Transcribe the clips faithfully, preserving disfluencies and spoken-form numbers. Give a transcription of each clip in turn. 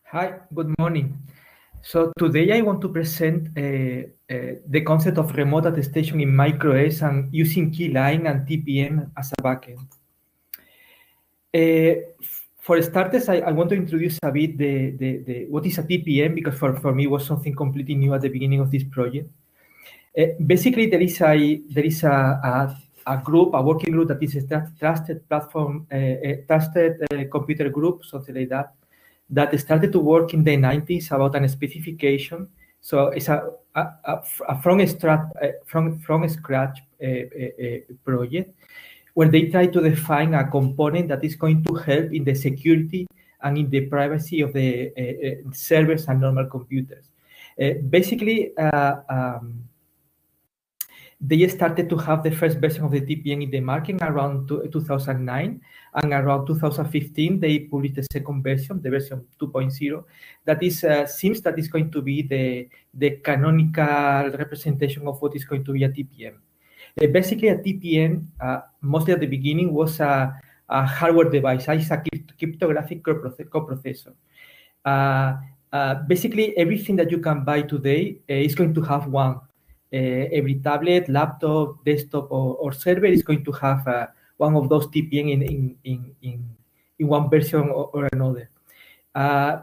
Hi, good morning. So today I want to present uh, uh, the concept of remote attestation in MicroS and using Keyline and T P M as a backend. Uh, for starters, I, I want to introduce a bit the, the, the what is a T P M, because for, for me it was something completely new at the beginning of this project. Uh, basically, there is a there is a, a, a group, a working group that is a trusted platform, uh, a trusted uh, computer group, something like that, that started to work in the nineties about an specification. So it's a, a, a, a from, strat, uh, from, from scratch uh, uh, project where they try to define a component that is going to help in the security and in the privacy of the uh, uh, servers and normal computers. Uh, basically, uh, um, they started to have the first version of the T P M in the market around two thousand nine, and around two thousand fifteen they published the second version, the version two point oh, that is uh, seems that is going to be the the canonical representation of what is going to be a T P M. Uh, basically, a T P M, uh, mostly at the beginning, was a, a hardware device. It's a cryptographic coprocessor. Uh, uh, basically, everything that you can buy today uh, is going to have one. Uh, every tablet, laptop, desktop, or, or server is going to have uh, one of those T P M in, in, in, in, in one version or, or another. Uh,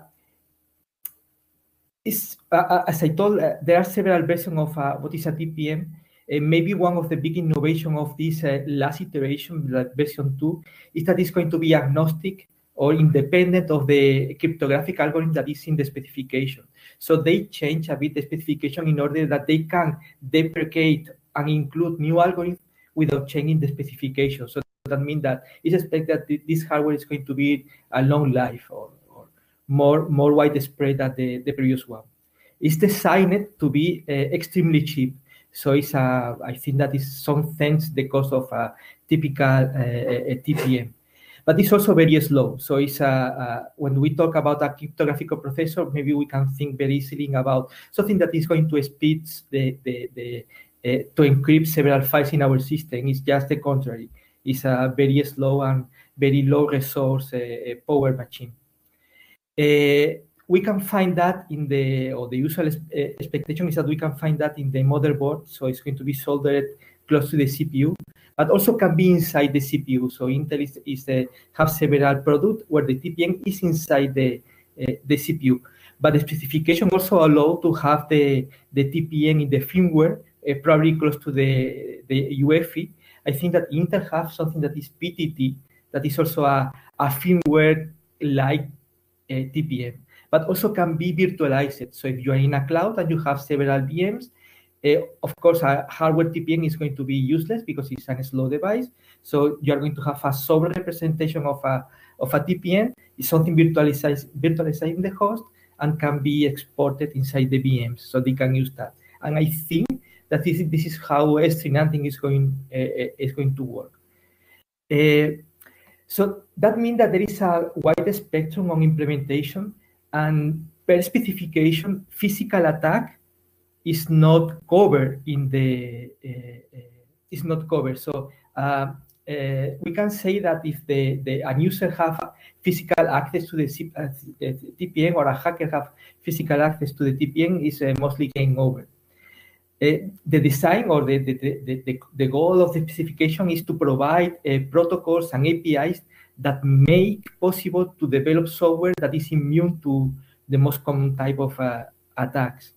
it's, uh, as I told, uh, there are several versions of uh, what is a T P M. Uh, maybe one of the big innovations of this uh, last iteration, like version two, is that it's going to be agnostic or independent of the cryptographic algorithm that is in the specification. So they change a bit the specification in order that they can deprecate and include new algorithms without changing the specification. So that means that it's expected that this hardware is going to be a long life or, or more, more widespread than the, the previous one. It's designed to be uh, extremely cheap. So it's a, I think that is some thanks the cost of a typical uh, a T P M. But it's also very slow. So it's a, uh, when we talk about a cryptographic processor, maybe we can think very easily about something that is going to speed the, the, the uh, to encrypt several files in our system. It's just the contrary. It's a very slow and very low resource uh, power machine. Uh, we can find that in the, or the usual expectation is that we can find that in the motherboard. So it's going to be soldered close to the C P U, but also can be inside the C P U. So Intel is, is uh, have several products where the T P M is inside the, uh, the C P U. But the specification also allow to have the, the T P M in the firmware, uh, probably close to the, the U E F I. I think that Intel have something that is P T T, that is also a, a firmware-like uh, T P M, but also can be virtualized. So if you are in a cloud and you have several V Ms, uh, of course, a hardware T P M is going to be useless because it's a slow device. So you are going to have a sober representation of a, of a T P M. It's something virtualized, virtualized in the host and can be exported inside the V Ms, so they can use that. And I think that this, this is how S three nothing is going, uh, is going to work. Uh, So that means that there is a wide spectrum on implementation, and per specification, physical attack is not covered in the uh, uh, is not covered. So uh, uh, we can say that if the, the a user have physical access to the uh, T P M, or a hacker have physical access to the T P M, is uh, mostly game over. Uh, the design or the, the, the, the, the goal of the specification is to provide uh, protocols and A P Is that make possible to develop software that is immune to the most common type of uh, attacks.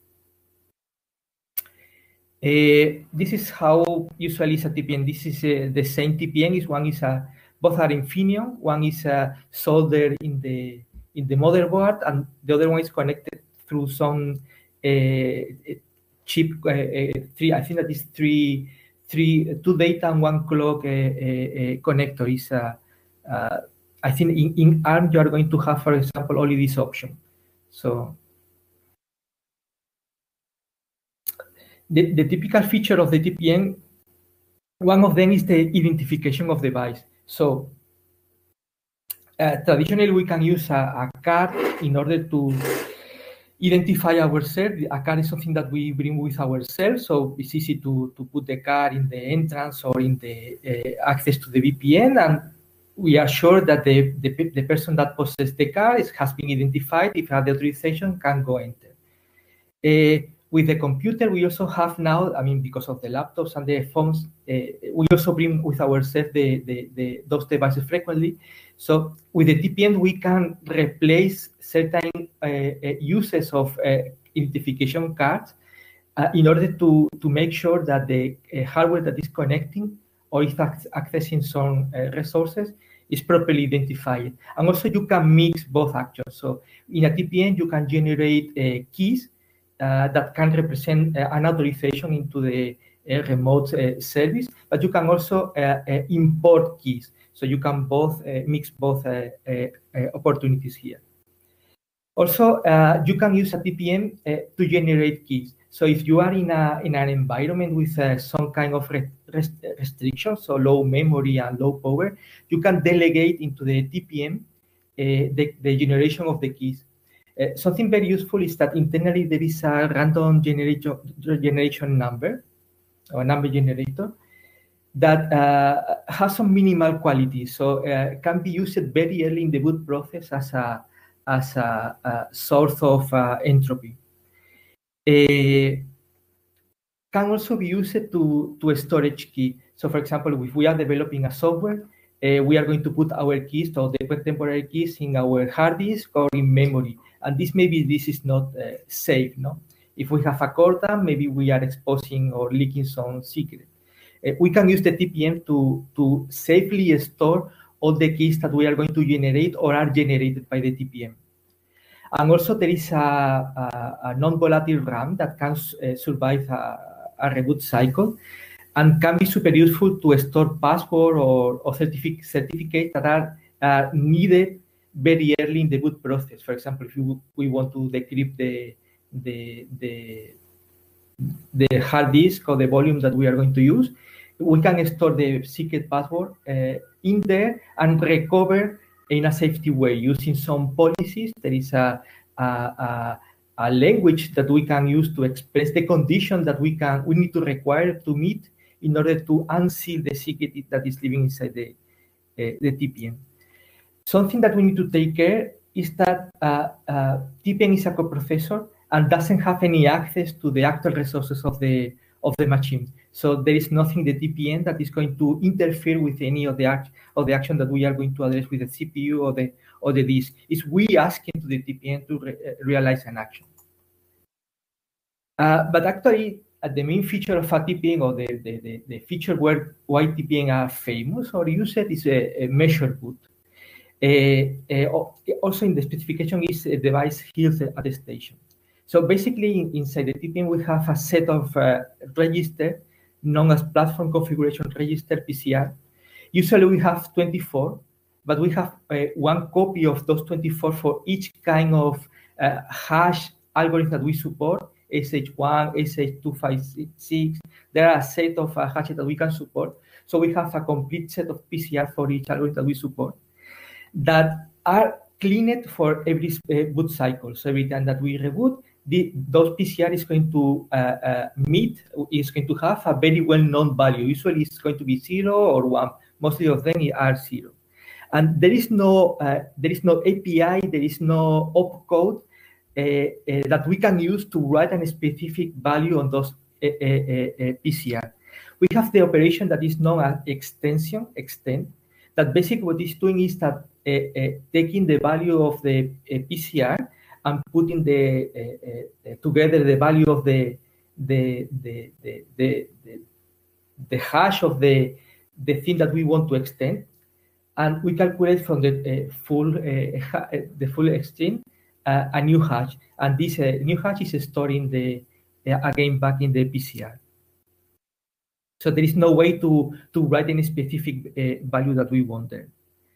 Uh, this is how usually is a T P M. This is uh, the same T P M. Is one is a both are Infineon. One is uh, soldered in the in the motherboard, and the other one is connected through some uh, chip uh, uh, three. I think that is three, three, two data and one clock uh, uh, uh, connector. Is uh, uh, I think in, in ARM you are going to have, for example, only this option. So the, the typical feature of the T P M, one of them is the identification of the device. So uh, traditionally we can use a, a card in order to identify ourselves. A card is something that we bring with ourselves, so it's easy to, to put the card in the entrance or in the uh, access to the V P N, and we are sure that the, the, the person that possesses the card is, has been identified. If you have the authorization, can go enter. Uh, with the computer, we also have now, I mean, because of the laptops and the phones, uh, we also bring with ourselves the, the, the, those devices frequently. So with the T P M, we can replace certain uh, uh, uses of uh, identification cards uh, in order to, to make sure that the uh, hardware that is connecting or is accessing some uh, resources is properly identified. And also you can mix both actions. So in a T P M, you can generate uh, keys uh, that can represent uh, an authorization into the uh, remote uh, service, but you can also uh, uh, import keys. So you can both uh, mix both uh, uh, uh, opportunities here. Also, uh, you can use a T P M uh, to generate keys. So if you are in a in an environment with uh, some kind of re rest restrictions, so low memory and low power, you can delegate into the T P M uh, the, the generation of the keys. Uh, something very useful is that internally there is a random generation generation number or number generator that uh, has some minimal quality, so uh, can be used very early in the boot process as a as a, a source of uh, entropy. Uh, can also be used to, to a storage key. So for example, if we are developing a software, uh, we are going to put our keys, so the temporary keys, in our hard disk or in memory. And this maybe this is not uh, safe, no? If we have a Corda, maybe we are exposing or leaking some secret. Uh, we can use the T P M to, to safely store all the keys that we are going to generate or are generated by the T P M. And also there is a, a, a non-volatile RAM that can uh, survive a, a reboot cycle and can be super useful to store password or, or certific certificates that are uh, needed very early in the boot process. For example, if you, we want to decrypt the, the, the, the hard disk or the volume that we are going to use, we can store the secret password uh, in there and recover in a safety way using some policies. There is a, a, a, a language that we can use to express the condition that we can we need to require to meet in order to unseal the secret that is living inside the, uh, the T P M. Something that we need to take care is that uh, uh, T P M is a coprocessor and doesn't have any access to the actual resources of the of the machine. So there is nothing in the T P M that is going to interfere with any of the act of the action that we are going to address with the C P U or the or the disk. It's we asking to the T P M to re realize an action. Uh, but actually, uh, the main feature of a T P M, or the, the, the, the feature where why T P M are famous or used, is a, a measure boot. Uh, uh, also in the specification is a device health attestation. So basically, inside the T P M, we have a set of uh, registers known as platform configuration register, P C R. Usually we have twenty-four, but we have uh, one copy of those twenty-four for each kind of uh, hash algorithm that we support, S H one, S H two fifty-six. There are a set of uh, hashes that we can support. So we have a complete set of P C R for each algorithm that we support that are cleaned for every uh, boot cycle. So every time that we reboot, The, those P C R is going to uh, uh, meet, is going to have a very well-known value. Usually it's going to be zero or one. Mostly of them are zero. And there is no, uh, there is no A P I, there is no opcode uh, uh, that we can use to write a specific value on those uh, uh, uh, P C R. We have the operation that is known as extension, extend, that basically what it's doing is that uh, uh, taking the value of the uh, P C R and putting the uh, uh, together the value of the the the the the, the, the hash of the the thing that we want to extend, and we calculate from the uh, full uh, the full string uh, a new hash, and this uh, new hash is storing the uh, again back in the P C R. So there is no way to to write any specific uh, value that we want there.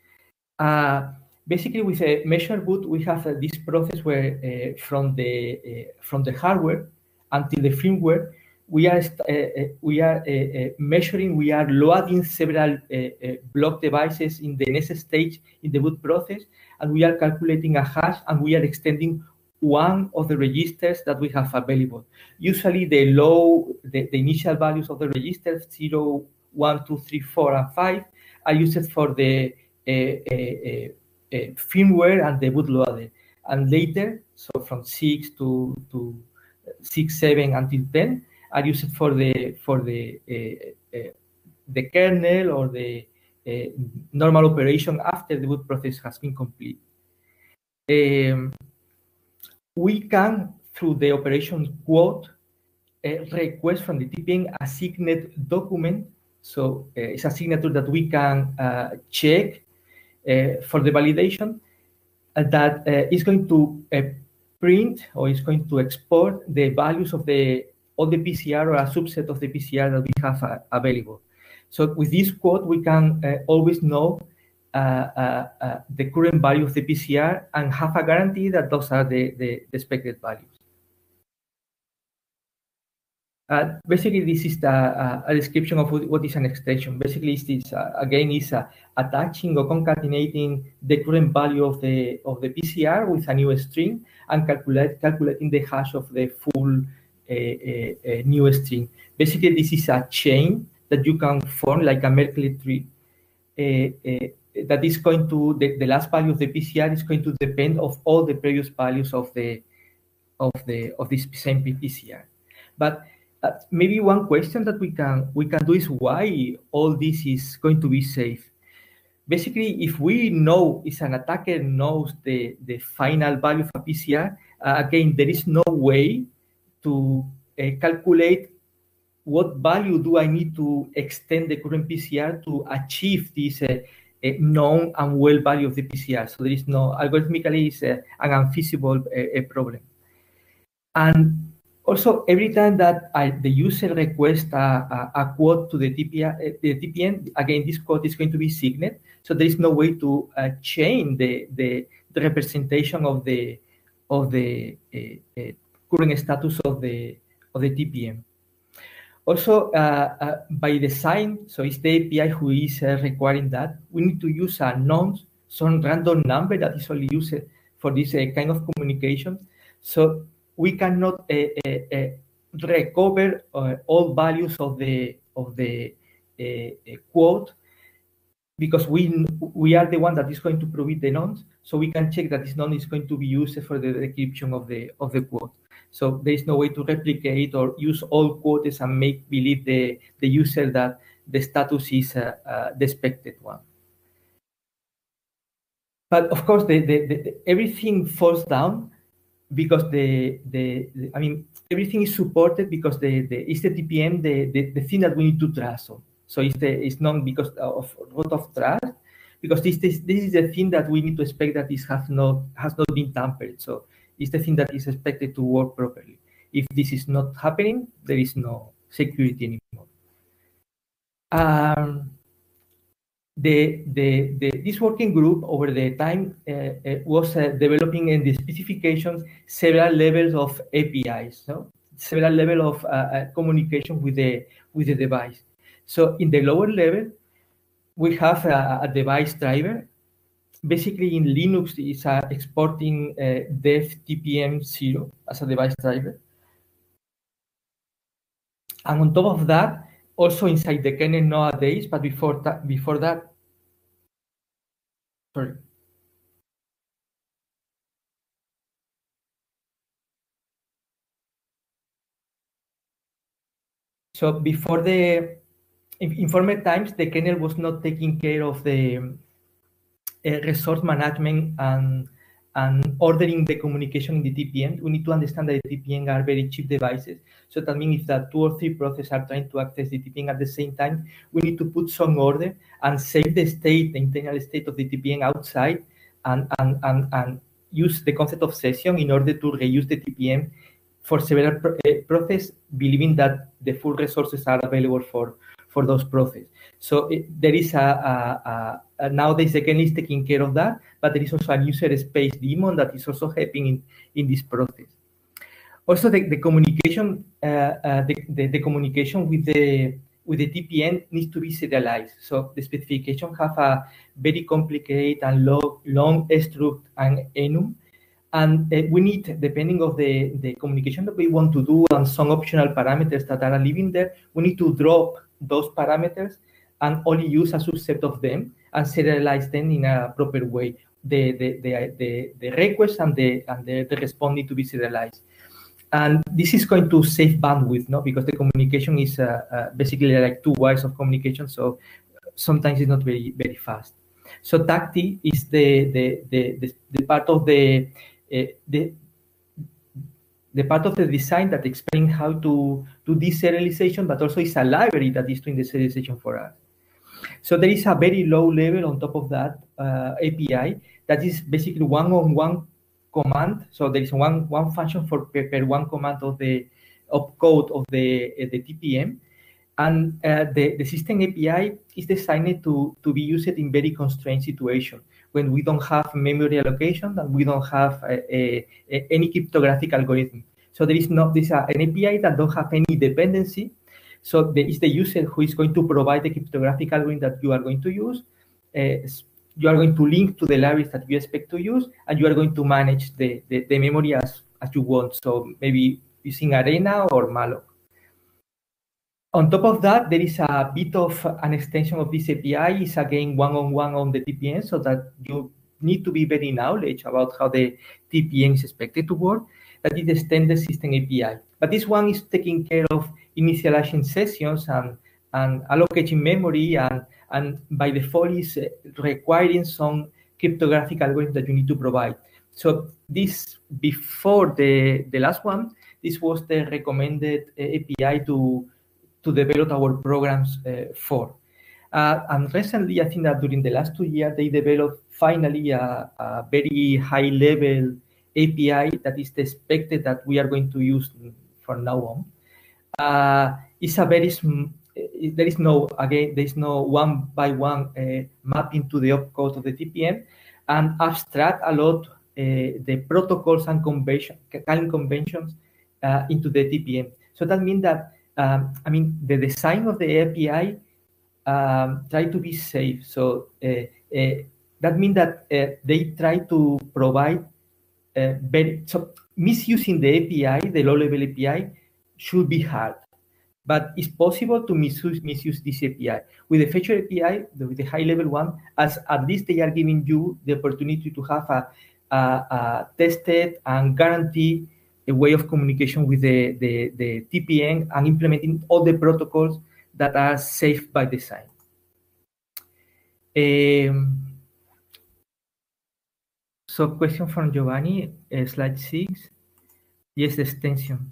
Uh, Basically, with a measure boot, we have uh, this process where uh, from the uh, from the hardware until the firmware, we are uh, we are uh, measuring, we are loading several uh, uh, block devices in the next stage in the boot process, and we are calculating a hash, and we are extending one of the registers that we have available. Usually, the low, the, the initial values of the registers zero, one, two, three, four, and five are used for the uh, uh, firmware and the bootloader. And later, so from six to, to six, seven until ten, are used for the for the uh, uh, the kernel or the uh, normal operation after the boot process has been complete. Um, we can, through the operation quote, uh, request from the T P M a signed document. So uh, it's a signature that we can uh, check uh, for the validation uh, that uh, is going to uh, print or is going to export the values of the all the P C R or a subset of the P C R that we have uh, available. So with this quote, we can uh, always know uh, uh, uh, the current value of the P C R and have a guarantee that those are the, the, the expected values. Uh, basically, this is the, uh, a description of what is an extension. Basically, this uh, again is uh, attaching or concatenating the current value of the of the P C R with a new string and calculate calculating the hash of the full uh, uh, uh, new string. Basically, this is a chain that you can form like a Merkle tree. Uh, uh, that is going to the, the last value of the P C R is going to depend of all the previous values of the of the of this same P C R. But Uh, maybe one question that we can we can do is why all this is going to be safe. Basically, if we know, if an attacker knows the, the final value of a P C R, uh, again, there is no way to uh, calculate what value do I need to extend the current P C R to achieve this uh, uh, known and well value of the P C R. So there is no, algorithmically, it's uh, an unfeasible uh, problem. And also, every time that I, the user requests a, a, a quote to the T P M, the T P M, again, this quote is going to be signed. So there is no way to uh, change the, the the representation of the of the uh, uh, current status of the of the T P M. Also, uh, uh, by design, so it's the A P I who is uh, requiring that. We need to use a non some random number that is only used for this uh, kind of communication. So we cannot uh, uh, uh, recover uh, all values of the of the uh, uh, quote because we we are the one that is going to prove the nonce, so we can check that this nonce is going to be used for the decryption of the of the quote. So there is no way to replicate or use all quotes and make believe the the user that the status is uh, uh, the expected one. But of course, the, the, the, everything falls down because the, the, the I mean everything is supported because the, the it's the T P M the, the, the thing that we need to trust on. So it's the it's not because of root of trust, because this, this this is the thing that we need to expect that this has not has not been tampered. So it's the thing that is expected to work properly. If this is not happening, there is no security anymore. Um, The, the, the, this working group over the time uh, uh, was uh, developing in the specifications several levels of A P Is, no? Several levels of uh, uh, communication with the with the device. So in the lower level, we have a, a device driver. Basically, in Linux, it's uh, exporting uh, dev T P M zero as a device driver. And on top of that, also inside the kernel nowadays, but before that, before that, sorry. So before the in former times, the kernel was not taking care of the uh, resource management and and ordering the communication in the T P M. We need to understand that the T P M are very cheap devices. So that means if that two or three processes are trying to access the T P M at the same time, we need to put some order and save the state, the internal state of the T P M outside, and and and, and use the concept of session in order to reuse the T P M for several pro uh, processes, believing that the full resources are available for for those processes. So it, there is a, a, a nowadays the kernel is taking care of that, but there is also a user space daemon that is also helping in, in this process. Also, the, the communication, uh, uh, the, the, the communication with the with the T P M needs to be serialized. So the specification have a very complicated and long, long struct and enum, and uh, we need, depending of the the communication that we want to do and some optional parameters that are living there, we need to drop those parameters and only use a subset of them and serialize them in a proper way. The the the the, the request and the and the, the response need to be serialized. And this is going to save bandwidth, no? Because the communication is uh, uh, basically like two wires of communication, so sometimes it's not very very fast. So T A C T is the the the, the, the part of the uh, the the part of the design that explains how to do this serialization, but also it's a library that is doing the serialization for us. So there is a very low level on top of that uh, A P I that is basically one-on-one command. So there is one one function for per, per one command of the opcode of the uh, the T P M, and uh, the the system A P I is designed to to be used in very constrained situation when we don't have memory allocation and we don't have a, a, a, any cryptographic algorithm. So there is not this uh, an A P I that don't have any dependency. So there is the user who is going to provide the cryptographic algorithm that you are going to use. Uh, you are going to link to the libraries that you expect to use, and you are going to manage the, the, the memory as, as you want. So maybe using Arena or Malloc. On top of that, there is a bit of an extension of this A P I. It's again one-on-one on the T P M, so that you need to be very knowledge about how the T P M is expected to work. That is the extended system A P I. But this one is taking care of initializing sessions and, and allocating memory, and, and by default is requiring some cryptographic algorithm that you need to provide. So this, before the, the last one, this was the recommended A P I to, to develop our programs uh, for. Uh, and recently, I think that during the last two years, they developed finally a, a very high-level A P I that is expected that we are going to use from now on. Uh, it's a very, there is no, again, there is no one by one uh, mapping to the opcode of the T P M, and abstract a lot uh, the protocols and convention, calling conventions uh, into the T P M. So that means that, um, I mean, the design of the A P I um, try to be safe. So uh, uh, that means that uh, they try to provide uh, very, so misusing the A P I, the low-level A P I, should be hard, but it's possible to misuse, misuse this A P I. With the feature A P I, the, with the high-level one, as at least they are giving you the opportunity to have a, a, a tested and guaranteed a way of communication with the, the, the T P M and implementing all the protocols that are safe by design. Um, so question from Giovanni, uh, slide six. Yes, the extension.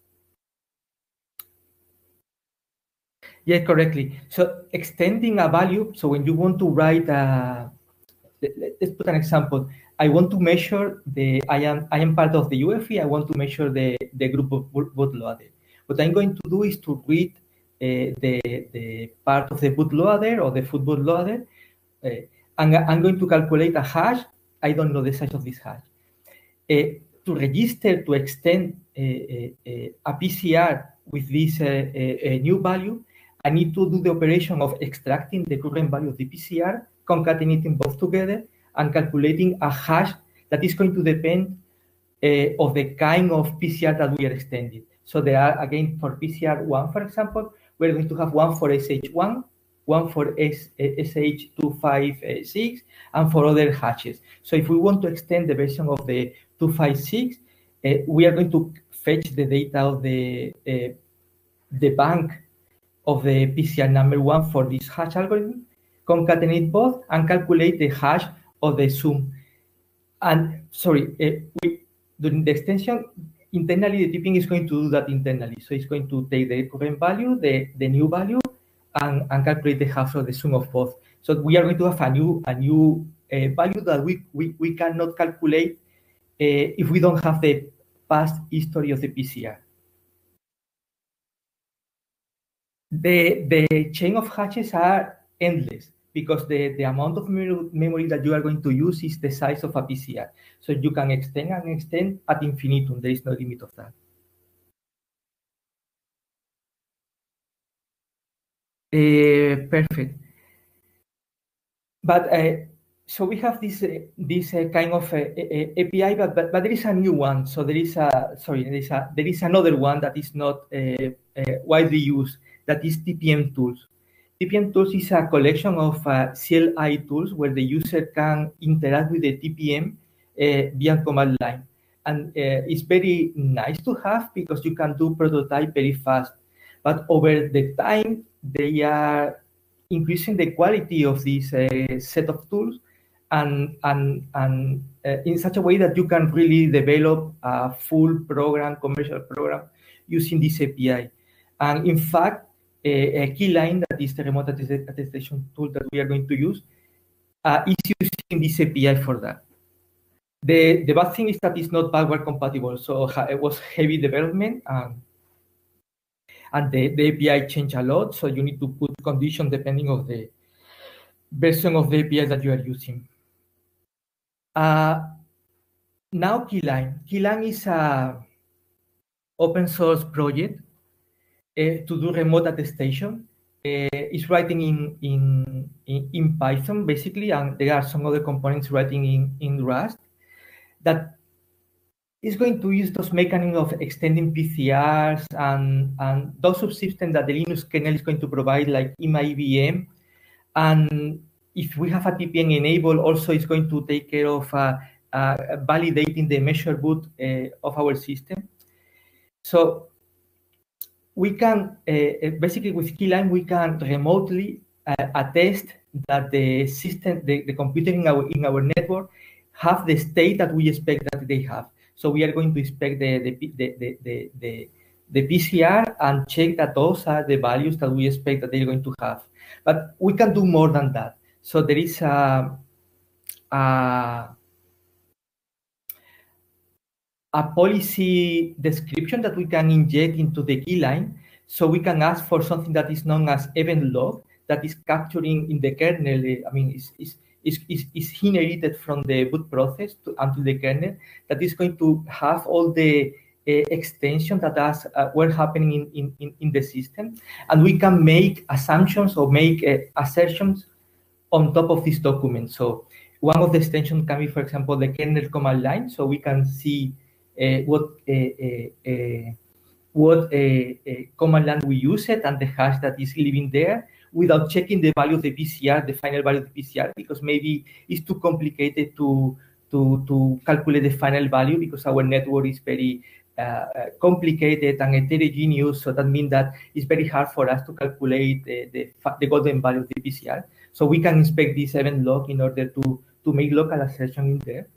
Yeah, correctly. So extending a value, so when you want to write a, let's put an example. I want to measure the, I am I am part of the U E F I, I want to measure the, the group of bootloader. What I'm going to do is to read uh, the, the part of the bootloader or the football loader, uh, and I'm going to calculate a hash. I don't know the size of this hash. Uh, to register, to extend uh, uh, a P C R with this uh, uh, new value, I need to do the operation of extracting the current value of the P C R, concatenating both together, and calculating a hash that is going to depend uh, of the kind of P C R that we are extending. So there are, again, for P C R one, for example, we're going to have one for S H one, one for S H two fifty-six, and for other hashes. So if we want to extend the version of the two fifty-six, uh, we are going to fetch the data of the, uh, the bank of the P C R number one for this hash algorithm, concatenate both, and calculate the hash of the sum. And sorry, uh, we, during the extension, internally the T P M is going to do that internally. So it's going to take the current value, the, the new value, and, and calculate the hash of the sum of both. So we are going to have a new a new uh, value that we, we, we cannot calculate uh, if we don't have the past history of the P C R. The, the chain of hashes are endless because the, the amount of memory that you are going to use is the size of a P C R. So you can extend and extend ad infinitum. There is no limit of that. Uh, perfect. But uh, so we have this uh, this uh, kind of uh, A P I, but, but but there is a new one. So there is a sorry, there is a there is another one that is not uh, uh, widely used. That is T P M tools. T P M tools is a collection of uh, C L I tools where the user can interact with the T P M uh, via command line. And uh, it's very nice to have because you can do prototype very fast. But over the time, they are increasing the quality of this uh, set of tools and, and, and uh, in such a way that you can really develop a full program, commercial program, using this A P I. And in fact, a, a Keyline, that is the remote attestation tool that we are going to use, uh, is using this A P I for that. The, the bad thing is that it's not backward compatible, so it was heavy development, um, and the, the A P I changed a lot, so you need to put conditions depending on the version of the A P I that you are using. Uh, now Keyline. Keyline is a open source project uh, to do remote attestation. Uh, it's writing in, in, in, in Python, basically, and there are some other components writing in, in Rust that is going to use those mechanisms of extending P C Rs and, and those subsystems that the Linux kernel is going to provide, like I M A I V M. And if we have a T P M enabled, also it's going to take care of uh, uh, validating the measure boot uh, of our system. So we can, uh, basically with Keyline, we can remotely uh, attest that the system, the, the computer in our, in our network have the state that we expect that they have. So we are going to inspect the, the, the, the, the, the, the P C R and check that those are the values that we expect that they're going to have. But we can do more than that. So there is a, a, a policy description that we can inject into the Keyline. So we can ask for something that is known as event log, that is capturing in the kernel. I mean, it's, it's, it's, it's, it's inherited from the boot process to, until the kernel, that is going to have all the uh, extensions that has, uh, were happening in, in, in the system. And we can make assumptions or make uh, assertions on top of this document. So one of the extensions can be, for example, the kernel command line. So we can see uh, what uh, uh, uh, what a, a command line we use it and the hash that is living there without checking the value of the P C R, the final value of the P C R, because maybe it's too complicated to, to, to calculate the final value because our network is very uh, complicated and heterogeneous. So that means that it's very hard for us to calculate the, the, the golden value of the P C R. So we can inspect this event log in order to, to make local assertion in there.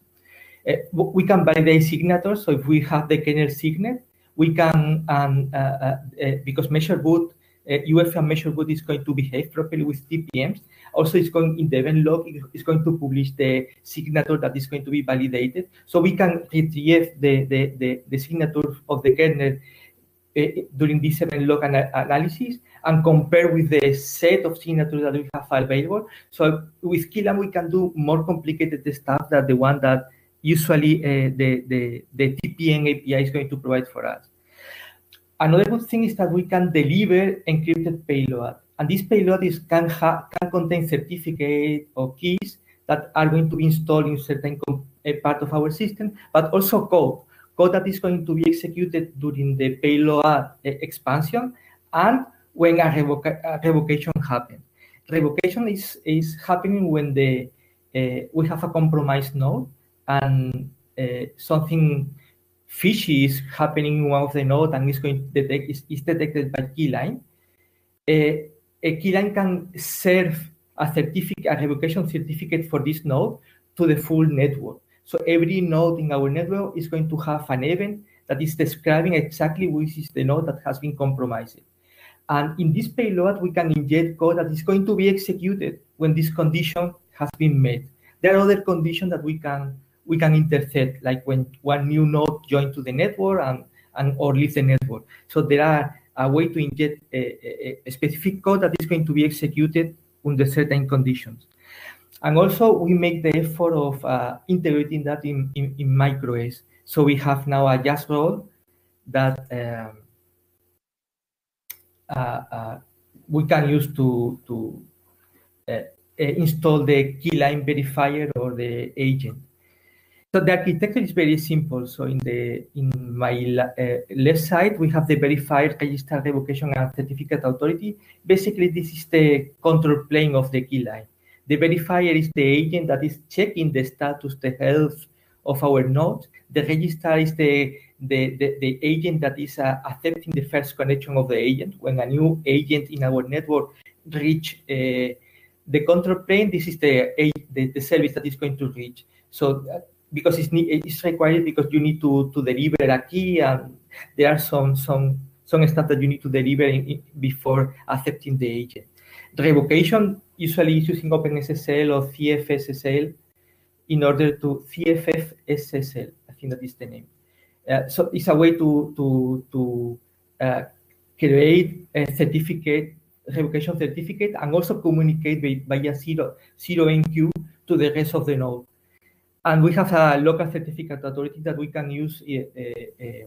Uh, we can validate signatures. So if we have the kernel signet, we can, um, uh, uh, uh, because measure boot, uh, U F and measure boot is going to behave properly with T P Ms. Also, it's going in the event log, it's going to publish the signature that is going to be validated. So we can retrieve the, the, the, the signature of the kernel uh, during this event log ana analysis and compare with the set of signatures that we have available. So with Keyline, we can do more complicated stuff than the one that usually uh, the, the, the T P M A P I is going to provide for us. Another good thing is that we can deliver encrypted payload. And this payload is, can, ha can contain certificates or keys that are going to be installed in certain uh, part of our system, but also code, code that is going to be executed during the payload uh, expansion and when a, revoca a revocation happens. Revocation is, is happening when the, uh, we have a compromised node and uh, something fishy is happening in one of the nodes and is going to detect is, is detected by Keyline. Uh, a Keyline can serve a certificate, a revocation certificate for this node to the full network. So every node in our network is going to have an event that is describing exactly which is the node that has been compromised. And in this payload, we can inject code that is going to be executed when this condition has been met. There are other conditions that we can we can intercept, like when one new node joins to the network and, and or leaves the network. So there are a way to inject a, a, a specific code that is going to be executed under certain conditions. And also we make the effort of uh, integrating that in, in, in MicroOS. So we have now a Jazz role that um, uh, uh, we can use to, to uh, uh, install the Keyline verifier or the agent. So the architecture is very simple. So in the in my uh, left side, we have the verified register revocation and certificate authority. Basically, this is the control plane of the key line. The verifier is the agent that is checking the status, the health of our node. The register is the the, the, the agent that is uh, accepting the first connection of the agent. When a new agent in our network reach uh, the control plane, this is the, the, the service that is going to reach. So uh, because it's, it's required because you need to, to deliver a key, and there are some some some stuff that you need to deliver in, in, before accepting the agent. The revocation usually is using OpenSSL or C F S S L in order to C F F S S L. I think that is the name. Uh, so it's a way to to to uh, create a certificate, revocation certificate, and also communicate by, via zero zero M Q to the rest of the node. And we have a local certificate authority that we can use uh, uh,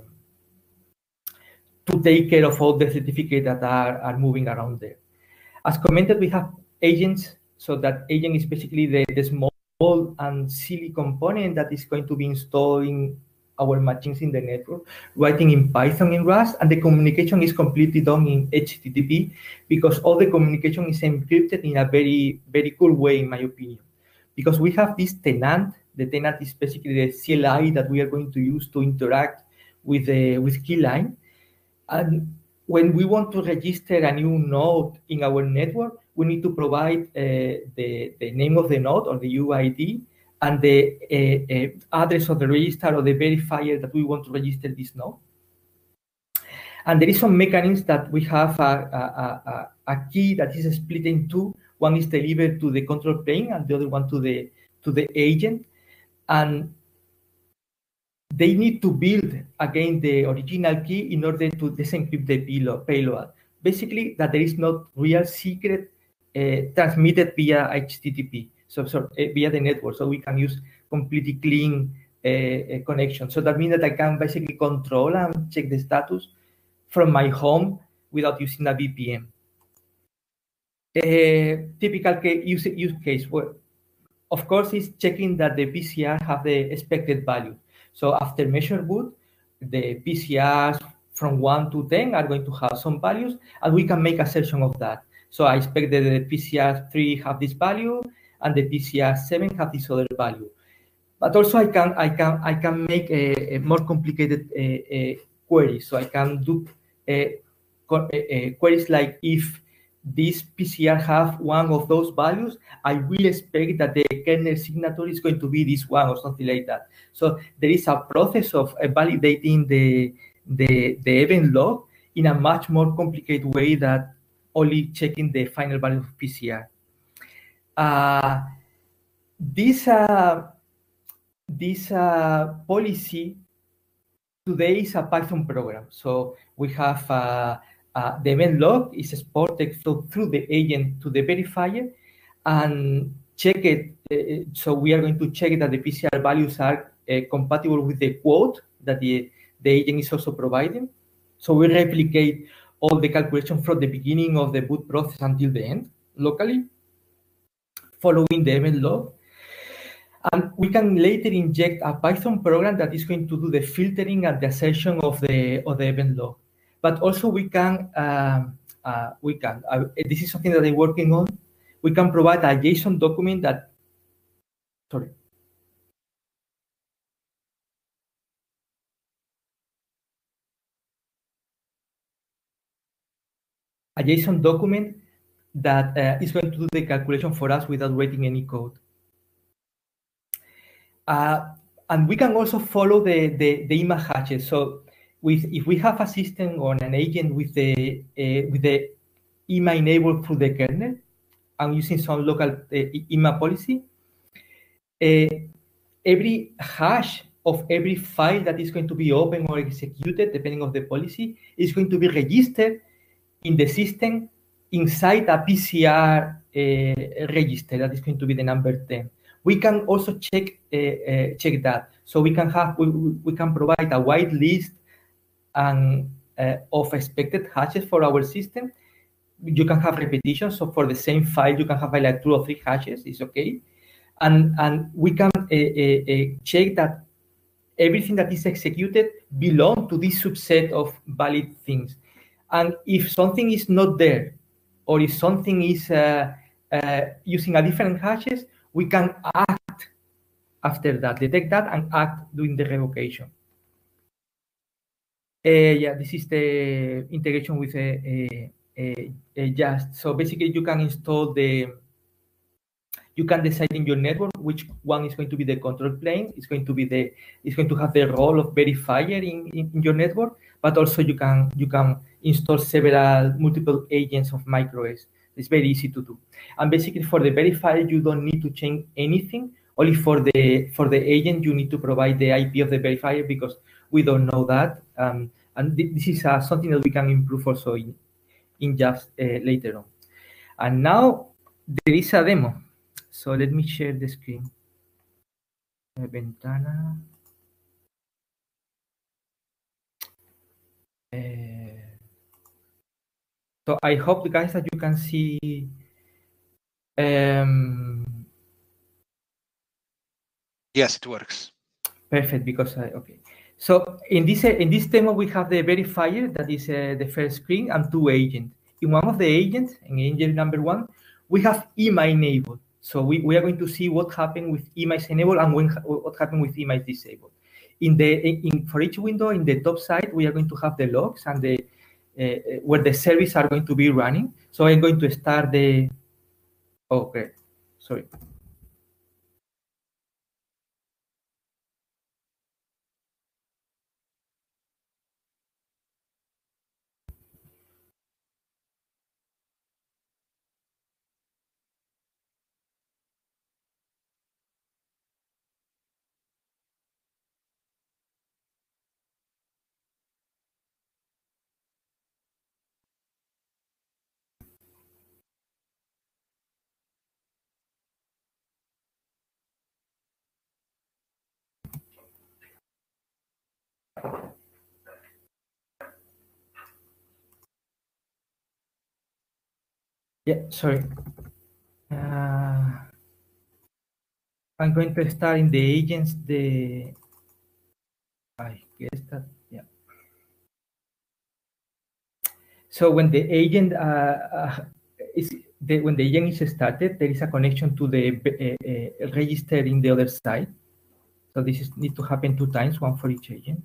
to take care of all the certificates that are, are moving around there. As commented, we have agents. So that agent is basically the, the small and silly component that is going to be installed in our machines in the network, writing in Python and Rust, and the communication is completely done in H T T P because all the communication is encrypted in a very, very cool way, in my opinion. Because we have this tenant. The tenant is basically the C L I that we are going to use to interact with the with Keyline. And when we want to register a new node in our network, we need to provide uh, the, the name of the node or the U I D and the uh, uh, address of the register or the verifier that we want to register this node. And there is some mechanisms that we have a, a, a, a key that is split in two. One is delivered to the control plane and the other one to the to the agent. And they need to build again the original key in order to disencrypt the payload. Basically, that there is not real secret uh, transmitted via H T T P, so, so uh, via the network. So we can use completely clean uh, connection. So that means that I can basically control and check the status from my home without using a V P N. Uh, typical case, use, use case, well, of course, is checking that the P C R have the expected value. So after measure boot, the P C Rs from one to ten are going to have some values, and we can make assertion of that. So I expect that the P C R three have this value, and the P C R seven have this other value. But also, I can I can I can make a, a more complicated uh, uh, queries. So I can do uh, uh, queries like if this P C R have one of those values, I will expect that the kernel signature is going to be this one or something like that. So there is a process of validating the, the, the event log in a much more complicated way than only checking the final value of P C R. Uh, this uh, this uh, policy today is a Python program. So we have uh, Uh, the event log is exported through, through the agent to the verifier and check it. Uh, so we are going to check that the P C R values are uh, compatible with the quote that the, the agent is also providing. So we replicate all the calculation from the beginning of the boot process until the end locally, following the event log. And we can later inject a Python program that is going to do the filtering and the assertion of the, of the event log. But also we can, um, uh, we can, uh, this is something that I'm working on. We can provide a JSON document that, sorry. A JSON document that uh, is going to do the calculation for us without writing any code. Uh, and we can also follow the, the, the I M A hashes. So with, if we have a system or an agent with the uh, with the I M A enabled through the kernel, I'm using some local uh, I M A policy. Uh, every hash of every file that is going to be open or executed, depending on the policy, is going to be registered in the system inside a P C R uh, register that is going to be the number ten. We can also check uh, uh, check that. So we can have we, we can provide a wide list and uh, of expected hashes for our system. You can have repetitions. So for the same file, you can have like two or three hashes. It's okay. and, and we can uh, uh, uh, check that everything that is executed belongs to this subset of valid things. And if something is not there, or if something is uh, uh, using a different hashes, we can act after that, detect that and act during the revocation. Uh, yeah, this is the integration with a, a, a, a Just. So basically, you can install the, you can decide in your network which one is going to be the control plane. It's going to be the, it's going to have the role of verifier in, in, in your network, but also you can you can install several multiple agents of MicroOS. It's very easy to do. And basically, for the verifier, you don't need to change anything. Only for the for the agent, you need to provide the I P of the verifier, because we don't know that. Um, and th this is uh, something that we can improve also in, in Just uh, later on. And now there is a demo. So let me share the screen. Ventana. Uh, so I hope, guys, that you can see. Um, yes, it works. Perfect, because I, okay. So in this in this demo, we have the verifier, that is uh, the first screen, and two agents. In one of the agents, in agent number one, we have E M A enabled. So we, we are going to see what happened with E M A is enabled and when, what happened with E M A is disabled. In the in for each window, in the top side, we are going to have the logs and the uh, where the services are going to be running. So I'm going to start the. Oh, great. Sorry. Yeah, sorry. Uh, I'm going to start in the agents, the, I guess that, yeah. So when the agent, uh, uh, is the, when the agent is started, there is a connection to the uh, uh, register in the other side. So this is need to happen two times, one for each agent.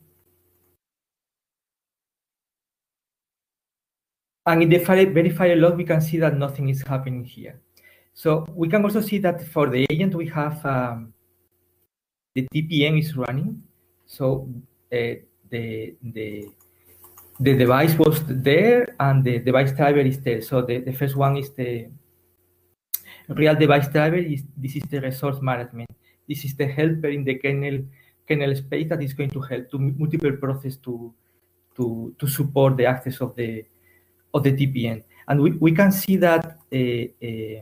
And in the verifier log, we can see that nothing is happening here. So we can also see that for the agent, we have um, the T P M is running. So uh, the the the device was there and the device driver is there. So the, the first one is the real device driver. Is this is the resource management. This is the helper in the kernel kernel space that is going to help to multiple process to to to support the access of the of the T P M. And we, we can see that uh, uh,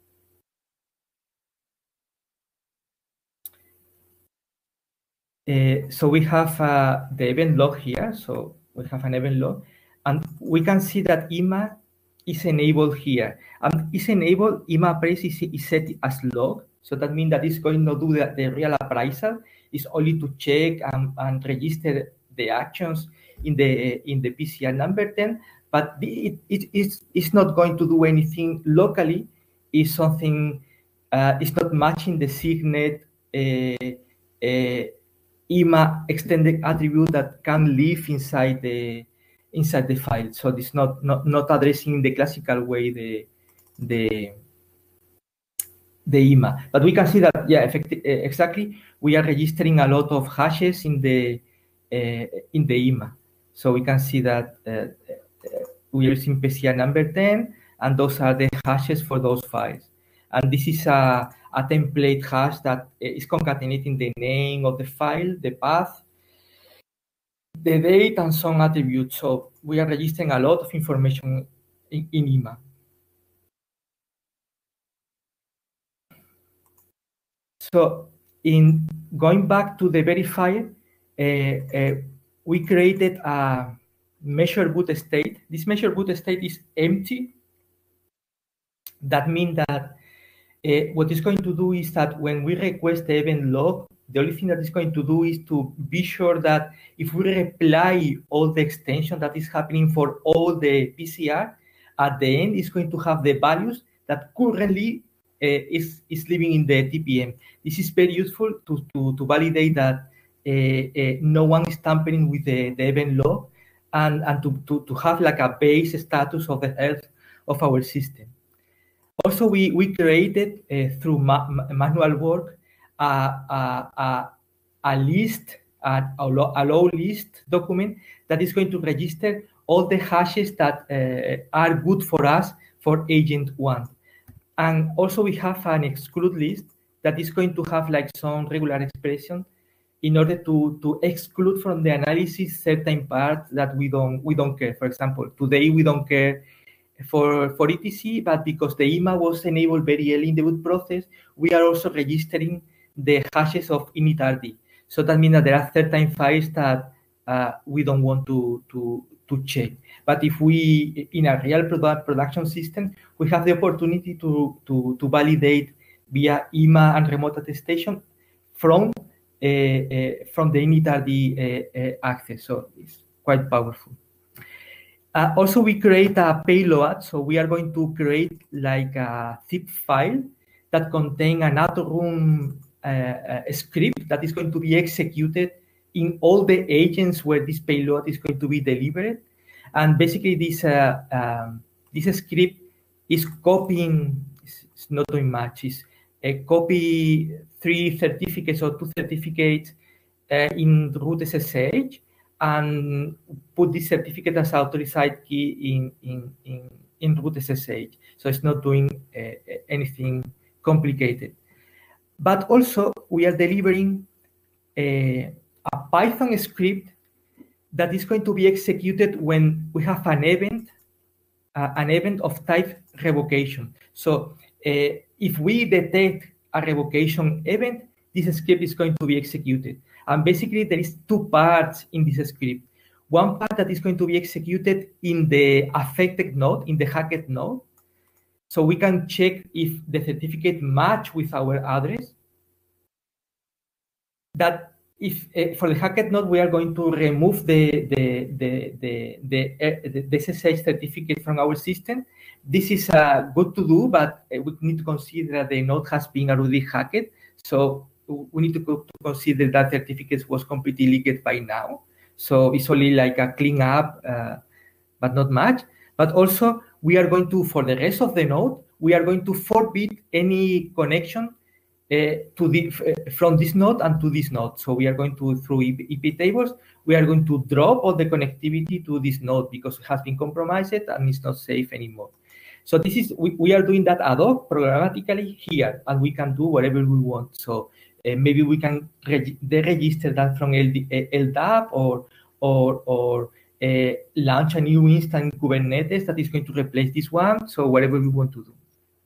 uh, so we have uh, the event log here. So we have an event log, and we can see that E M A is enabled here. And is enabled, E M A appraise is, is set as log. So that means that it's going to do the, the real appraisal. It's only to check and, and register the actions in the in the P C R number ten. But it, it, it's, it's not going to do anything locally. It's something, uh, it's not matching the signet uh, uh, E M A extended attribute that can live inside the inside the file. So it's not not, not addressing in the classical way the the the E M A. But we can see that, yeah, effective, uh, exactly, we are registering a lot of hashes in the uh, in the E M A. So we can see that uh, we are using P C R number ten, and those are the hashes for those files. And this is a, a template hash that is concatenating the name of the file, the path, the date, and some attributes. So we are registering a lot of information in, in E M A. So in going back to the verifier, uh, uh, we created a measure boot state. This measure boot state is empty. That means that uh, what it's going to do is that when we request the event log, the only thing that it's going to do is to be sure that if we reply all the extension that is happening for all the P C R, at the end it's going to have the values that currently uh, is, is living in the T P M. This is very useful to, to, to validate that uh, uh, no one is tampering with the, the event log, and, and to, to, to have like a base status of the health of our system. Also, we, we created uh, through ma manual work uh, a, a, a list, a, a low list document that is going to register all the hashes that uh, are good for us for agent one. And also we have an exclude list that is going to have like some regular expression in order to, to exclude from the analysis certain parts that we don't we don't care. For example, today we don't care for, for E T C, but because the I M A was enabled very early in the boot process, we are also registering the hashes of initrd. So that means that there are certain files that uh, we don't want to, to, to check. But if we, in a real product production system, we have the opportunity to, to, to validate via I M A and remote attestation from, uh, uh, from the initrd uh, uh, access. So it's quite powerful. Uh, also, we create a payload. So we are going to create like a zip file that contain an auto-run uh, uh, script that is going to be executed in all the agents where this payload is going to be delivered. And basically, this uh, um, this script is copying. It's not doing much. It's a copy three certificates or two certificates uh, in root S S H, and put this certificate as authorized key in in in, in root S S H. So it's not doing uh, anything complicated. But also, we are delivering a, a Python script that is going to be executed when we have an event, uh, an event of type revocation. So uh, if we detect a revocation event, this script is going to be executed. And basically, there is two parts in this script. One part that is going to be executed in the affected node, in the hacked node. So we can check if the certificate match with our address. That if uh, for the hacked node, we are going to remove the the the the, the, uh, the, the S S H certificate from our system. This is uh, good to do, but uh, we need to consider that the node has been already hacked. So we need to, to consider that certificate was completely leaked by now. So it's only like a clean up, uh, but not much. But also, we are going to, for the rest of the node, we are going to forbid any connection Uh, to the, uh, from this node and to this node. So we are going to, through E P tables, we are going to drop all the connectivity to this node because it has been compromised and it's not safe anymore. So this is, we, we are doing that ad hoc programmatically here, and we can do whatever we want. So uh, maybe we can deregister that from L D, uh, L D A P or, or, or uh, launch a new instance in Kubernetes that is going to replace this one. So whatever we want to do.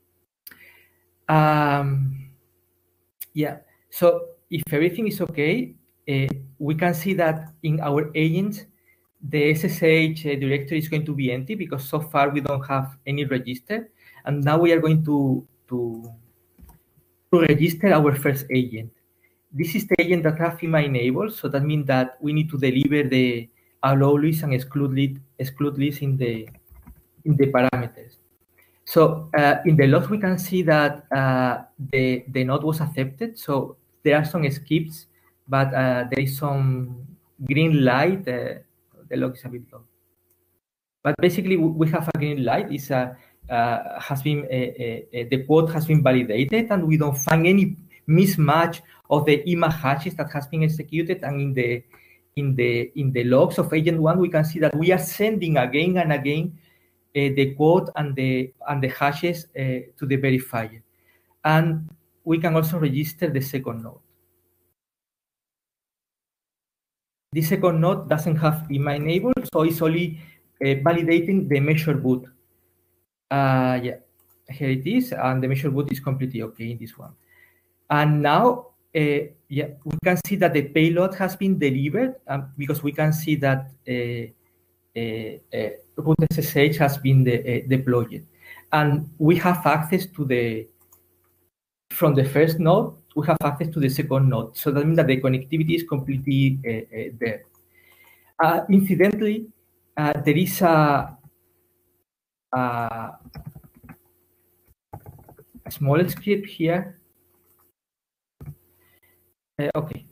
Um, Yeah, so if everything is okay, uh, we can see that in our agents, the S S H directory is going to be empty because so far we don't have any register. And now we are going to, to, to register our first agent. This is the agent that has I M A enabled, so that means that we need to deliver the allow list and exclude list, exclude list in the, in the parameters. So uh, in the logs, we can see that uh, the, the node was accepted. So there are some skips, but uh, there is some green light. Uh, the log is a bit low. But basically, we have a green light. It's a, uh, has been, uh, uh, the quote has been validated, and we don't find any mismatch of the I M A hashes that has been executed. And in the, in the, in the logs of agent one, we can see that we are sending again and again Uh, the quote and the and the hashes uh, to the verifier, and we can also register the second node. The second node doesn't have I M A enabled, so it's only uh, validating the measure boot. Uh, yeah, here it is, and the measure boot is completely okay in this one. And now, uh, yeah, we can see that the payload has been delivered um, because we can see that. Uh, Uh, uh, root S S H has been de uh, deployed, and we have access to the from the first node, we have access to the second node. So that means that the connectivity is completely uh, uh, there. Uh, incidentally, uh, there is a, a, a small script here. Uh, okay.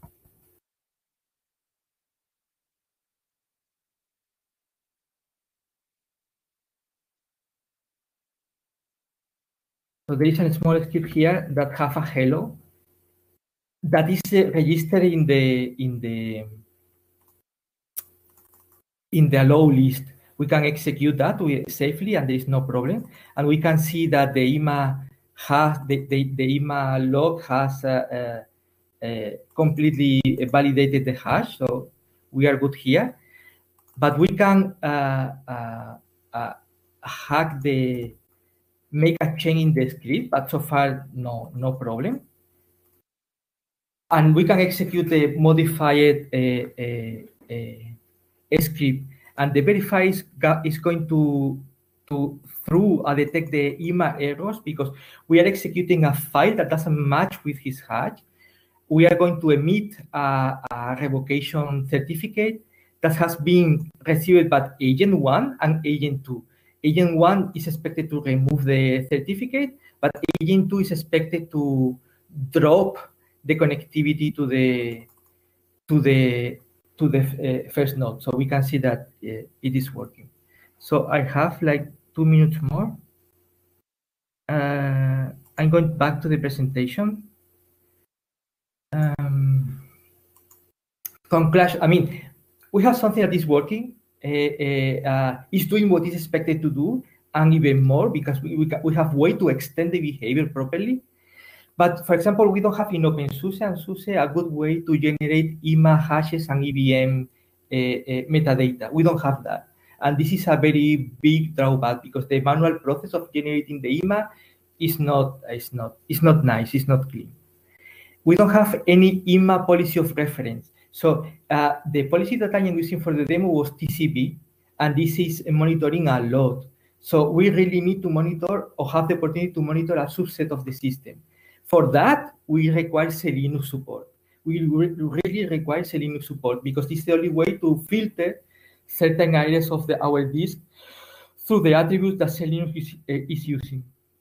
So there is a small script here that have a hello that is uh, registered in the in the in the allow list. We can execute that safely and there is no problem. And we can see that the I M A has the, the, the I M A log has uh, uh, uh, completely validated the hash. So we are good here. But we can uh, uh, uh, hack the make a change in the script, but so far no no problem. And we can execute the modified uh, uh, uh, script, and the verifier is, is going to to through uh, detect the I M A errors because we are executing a file that doesn't match with his hash. We are going to emit a, a revocation certificate that has been received by agent one and agent two. Agent one is expected to remove the certificate, but agent two is expected to drop the connectivity to the to the to the uh, first node. So we can see that uh, it is working. So I have like two minutes more. Uh, I'm going back to the presentation. Um, conclusion. I mean, we have something that is working. Uh, uh, uh, is doing what is expected to do, and even more because we we, we have way to extend the behavior properly. But for example, we don't have in OpenSUSE and SUSE a good way to generate I M A hashes and E V M uh, uh, metadata. We don't have that. And this is a very big drawback because the manual process of generating the I M A is not, is not, is not nice, it's not clean. We don't have any I M A policy of reference. So uh, the policy that I am using for the demo was T C B, and this is monitoring a lot. So we really need to monitor or have the opportunity to monitor a subset of the system. For that, we require Selenium support. We really require Selenium support because this is the only way to filter certain areas of the, our disk through the attributes that Selenium is, uh, is using.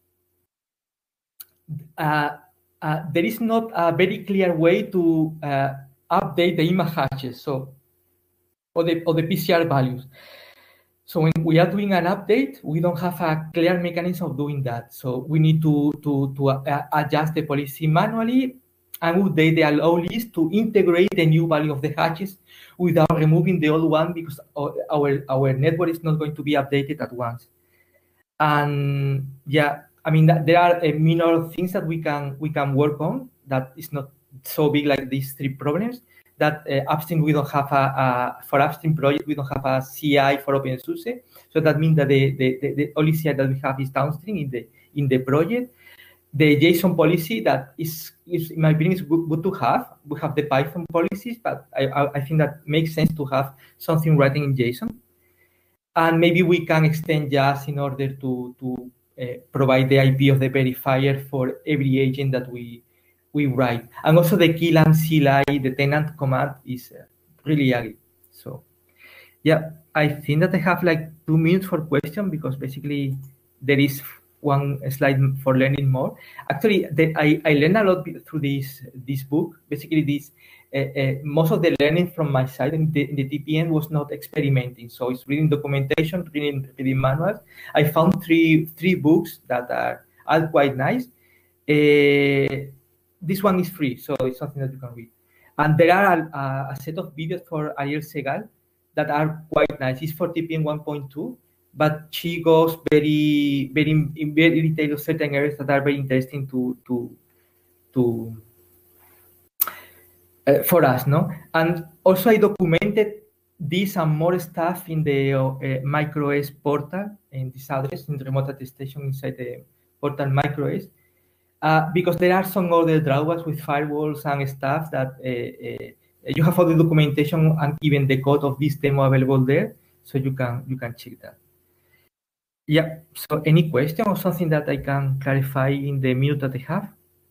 Uh, uh, there is not a very clear way to uh, update the I M A hashes, so or the, or the P C R values. So when we are doing an update, we don't have a clear mechanism of doing that. So we need to, to, to uh, adjust the policy manually and update the allow list to integrate the new value of the hashes without removing the old one because our, our network is not going to be updated at once. And yeah, I mean, there are uh, minor things that we can, we can work on that is not so big like these three problems. That uh, upstream we don't have a, a for upstream project we don't have a C I for OpenSUSE, so that means that the, the, the, the only C I that we have is downstream in the in the project. The JSON policy that is, is in my opinion is good, good to have. We have the Python policies, but I, I, I think that makes sense to have something writing in JSON. And maybe we can extend just in order to to uh, provide the I P of the verifier for every agent that we. we write. And also the kill and C L I, the tenant command is uh, really ugly. So yeah, I think that I have like two minutes for question because basically there is one slide for learning more. Actually, the, I, I learned a lot through this this book. Basically, this uh, uh, most of the learning from my side in the, in the T P M was not experimenting. So it's reading documentation, reading, reading manuals. I found three three books that are, are quite nice. Uh, This one is free, so it's something that you can read. And there are a, a set of videos for Ariel Segal that are quite nice. It's for T P M one point two, but she goes very, very, in very detail of certain areas that are very interesting to to to uh, for us, no. And also, I documented this and more stuff in the uh, MicroOS portal in this address in the remote attestation inside the portal MicroOS. Uh, because there are some other drawbacks with firewalls and stuff that uh, uh, you have all the documentation and even the code of this demo available there, so you can you can check that. Yeah. So any question or something that I can clarify in the minute that I have?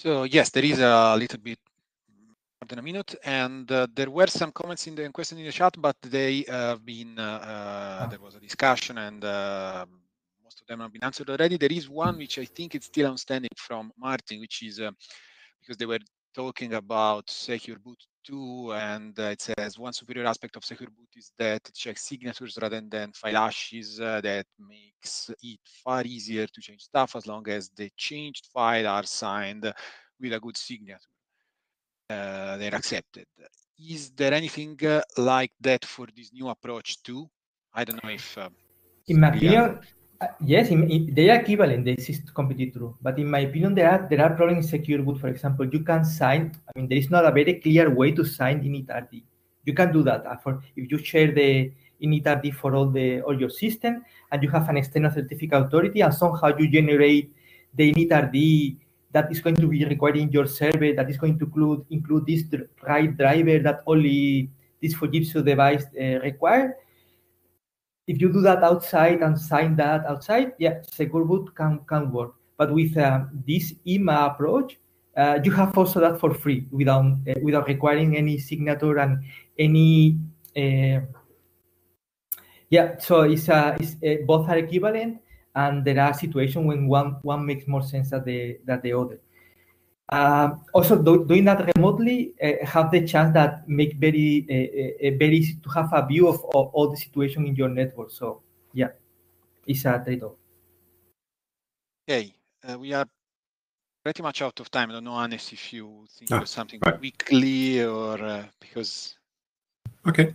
So yes, there is a little bit more than a minute, and uh, there were some comments in the question in the chat, but they have been uh, uh, there was a discussion, and uh, most of them have been answered already. There is one which I think it's still outstanding from Martin, which is uh, because they were talking about Secure Boot two, and uh, it says one superior aspect of Secure Boot is that it checks signatures rather than file hashes. Uh, that makes it far easier to change stuff as long as the changed file are signed with a good signature. Uh, they're accepted. Is there anything uh, like that for this new approach too? I don't know if. Uh, in my opinion, uh, yes, in, in, they are equivalent. This is completely true. But in my opinion, there are there are problems in Secure Boot. For example, you can sign. I mean, there is not a very clear way to sign initrd. You can do that uh, for if you share the initrd for all the all your system, and you have an external certificate authority, and somehow you generate the initrd that is going to be required in your server, that is going to include include this right driver that only this Fujitsu device uh, require. If you do that outside and sign that outside, yeah, Secure Boot can, can work. But with uh, this I M A approach, uh, you have also that for free without uh, without requiring any signature and any. Uh, yeah, so it's, uh, it's uh, both are equivalent, and there are situations when one one makes more sense than the than the other. Uh, also, do, doing that remotely uh, have the chance that make very uh, uh, very easy to have a view of, of all the situation in your network. So yeah, it's a trade-off. Okay, uh, we are pretty much out of time. I don't know, Hannes, if you think Ah, of something right. quickly or uh, because. Okay.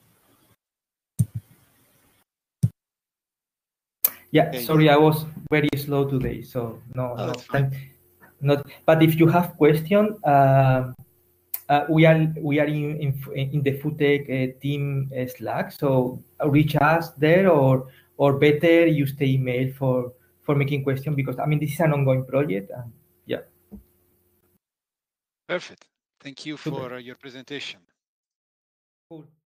Yeah, Okay. sorry, I was very slow today, so no, Oh, no that's fine. time. Not, but if you have question, uh, uh, we are we are in in, in the FoodTech uh, team uh, Slack, so reach us there, or or better use the email for for making question, because I mean this is an ongoing project, and yeah. Perfect. Thank you for Super. uh, your presentation. Cool.